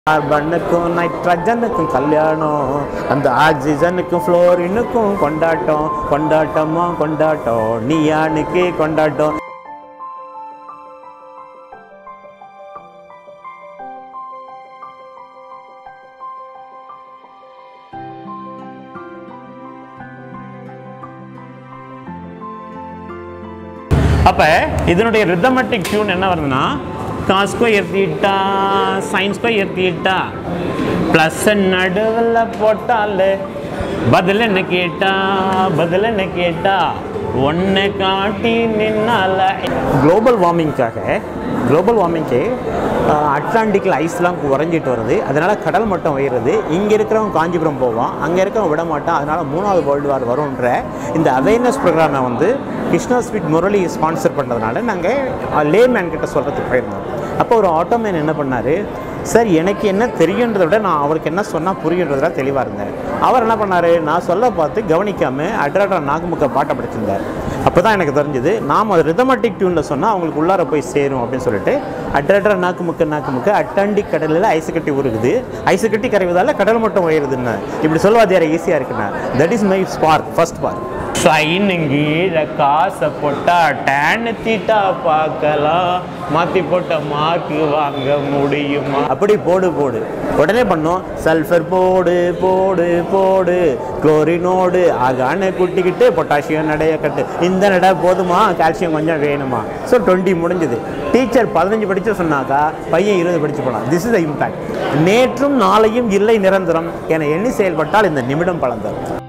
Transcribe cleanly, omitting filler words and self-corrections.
கார்பனுக்கும் நைட்ரஜனுக்கும் கல்யாணம், அந்த ஆக்சிஜனுக்கும் ஃப்ளோரினுக்கும் கொண்டாட்டம், கொண்டாட்டமா கொண்டாட்டம், நீயானுக்கே கொண்டாட்டம். அப்போ இதனுடைய ரிதமெட்டிக் டியூன் என்ன வருதுன்னா, cos square theta sine square theta plus நடுவில் போட்டால் பதில் என்ன கேட்டா ஒன்றை காட்டி நின்னால. குளோபல் வார்மிங்க்கு அட்லாண்டிக்கில் ஐஸ்லாம் குறைஞ்சிட்டு வருது, அதனால் கடல் மட்டம் உயருது. இங்கே இருக்கிறவங்க காஞ்சிபுரம் போவான், அங்கே இருக்கிறவங்க விட மாட்டான். அதனால் 3வது வேர்ல்டு வார் வரும்ன்ற இந்த அவேர்னஸ் ப்ரோக்ராமை வந்து கிருஷ்ணா ஸ்வீட் முரளி ஸ்பான்சர் பண்ணுறதுனால நாங்கள் லேமேன் கிட்ட சொல்கிறதுக்கு போயிருந்தோம். அப்போ ஒரு ஆட்டோமேன் என்ன பண்ணார், சார் எனக்கு என்ன தெரியுன்றதை விட நான் அவருக்கு என்ன சொன்னால் புரியுன்றதுல தெளிவாக இருந்தேன். அவர் என்ன பண்ணார், நான் சொல்ல பார்த்து கவனிக்காமல் அட்ராடா நாக்குமுக்க பாட்டை படிச்சிருந்தார். அப்போ தான் எனக்கு தெரிஞ்சது, நாம் அது ரிதமெட்டிக் டியூனில் சொன்னால் அவங்களுக்கு உள்ளார போய் சேரும் அப்படின்னு சொல்லிட்டு அட்ராடா நாக்குமுக்க அட்டாண்டிக் கடலில் ஐஸ் கட்டி உருகுது, ஐஸ் கட்டி கரைவதால் கடல் மட்டும் உயருதுன்னு இப்படி சொல்லுவாது. யாரை ஈஸியாக இருக்குண்ணா. That is my spark, first spark. சைனுங்கீழ காசை போட்டா டேன் தீட்டா பார்க்கலாம், மாற்றி போட்ட மார்க்கு வாங்க முடியுமா? அப்படி போடு உடனே பண்ணோம். சல்ஃபர் போடு குளோரினோடு ஆகான குட்டிக்கிட்டு பொட்டாசியம் நடைய கட்டு. இந்த நடை போதுமா, கால்சியம் கொஞ்சம் வேணுமா? ஸோ 20 முடிஞ்சுது. டீச்சர் 15 படித்து சொன்னாக்கா பையன் 20 படித்து போனான். This is the impact. நேற்றும் நாளையும் இல்லை நிரந்தரம் என எண்ணி செயல்பட்டால் இந்த நிமிடம் பலன் தரும்.